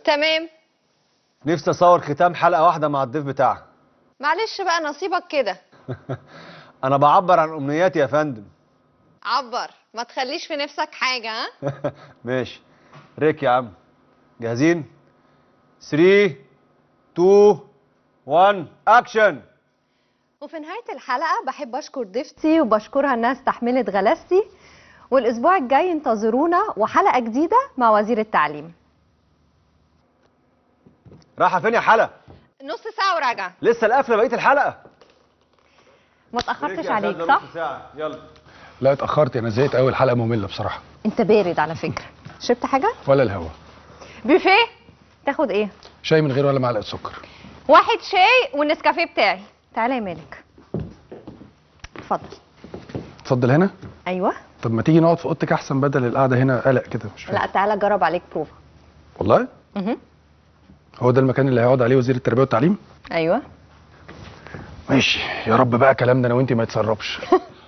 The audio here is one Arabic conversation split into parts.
تمام. نفسي اصور ختام حلقه واحده مع الضيف بتاعك. معلش بقى نصيبك كده. انا بعبر عن امنياتي يا فندم. عبر، ما تخليش في نفسك حاجه. ها ماشي. ريك يا عم، جاهزين؟ 3 2 1 اكشن. وفي نهايه الحلقه بحب اشكر ضيفتي وبشكرها انها استحملت غلاستي، والاسبوع الجاي انتظرونا وحلقه جديده مع وزير التعليم. رايحه فين يا حلقه؟ نص ساعه وراجعه. لسه القفله بقيه الحلقه. ما اتاخرتش عليك صح؟ نص ساعه يلا. لا اتأخرت، أنا زهقت أوي، الحلقة مملة بصراحة. انت بارد على فكره. شربت حاجه؟ ولا الهوا. بوفيه. تاخد ايه؟ شاي من غير ولا معلقة سكر؟ واحد شاي والنسكافيه بتاعي. تعالى يا مالك. اتفضل. اتفضل هنا؟ ايوه. طب ما تيجي نقعد في أوضتك أحسن بدل القعدة هنا قلق كده، مش فاهم. لا تعالى اجرب عليك بروفا. والله؟ هو ده المكان اللي هيقعد عليه وزير التربية والتعليم؟ ايوه. ماشي، يا رب بقى كلامنا أنا وأنتي ما يتسربش.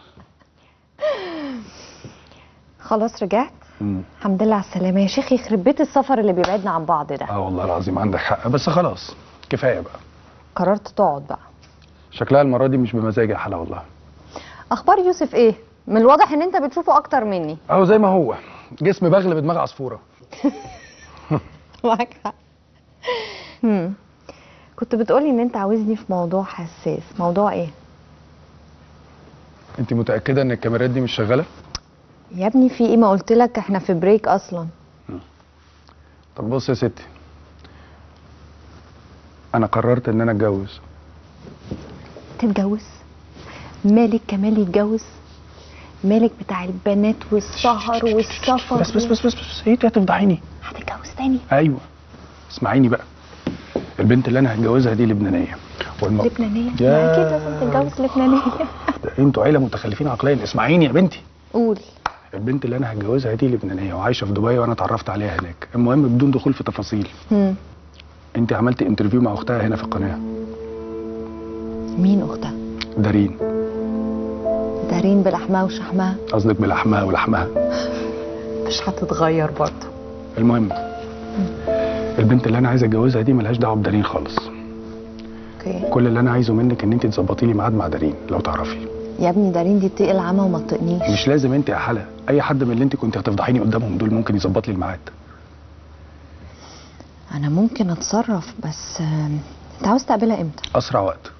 خلاص رجعت؟ الحمد لله على السلامة يا شيخ، يخرب بيت السفر اللي بيبعدنا عن بعض ده. والله العظيم عندك حق، بس خلاص كفاية بقى. قررت تقعد بقى. شكلها المرة دي مش بمزاجي يا حلا والله. أخبار يوسف إيه؟ من الواضح إن أنت بتشوفه أكتر مني. أهو زي ما هو، جسم بغل بدماغ عصفورة. معاك حق. كنت بتقولي إن أنت عاوزني في موضوع حساس، موضوع إيه؟ أنت متأكدة إن الكاميرات دي مش شغالة؟ يا ابني في ايه؟ ما قلت لك احنا في بريك اصلا. طب بص يا ستي، انا قررت ان انا اتجوز. تتجوز؟ مالك كمال يتجوز؟ مالك بتاع البنات والسهر والسفر. بس بس بس بس بس ايه هتفضحيني؟ هتتجوز تاني؟ ايوه اسمعيني بقى، البنت اللي انا هتجوزها دي لبنانيه لبنانيه؟ ما اكيد لازم تتجوز لبنانيه. انتوا عيله متخلفين عقليا، اسمعيني يا بنتي. قول. البنت اللي انا هتجوزها دي لبنانيه وعايشه في دبي وانا اتعرفت عليها هناك. المهم بدون دخول في تفاصيل، انت عملتي انترفيو مع اختها هنا في القناه. مين اختها؟ دارين. دارين بلحمها وشحمها؟ قصدك بلحمها ولحمها. مش هتتغير برضه. المهم البنت اللي انا عايز اتجوزها دي ملهاش دعوه بدارين خالص. اوكي. كل اللي انا عايزه منك ان انت تظبطي لي ميعاد مع دارين لو تعرفي. يا ابني دارين دي تقل عمى وما تطقنيش. مش لازم انت يا حلا، اي حد من اللي انت كنت هتفضحيني قدامهم دول ممكن يظبط لي الميعاد. انا ممكن اتصرف، بس انت عاوز تقابلها امتى؟ اسرع وقت.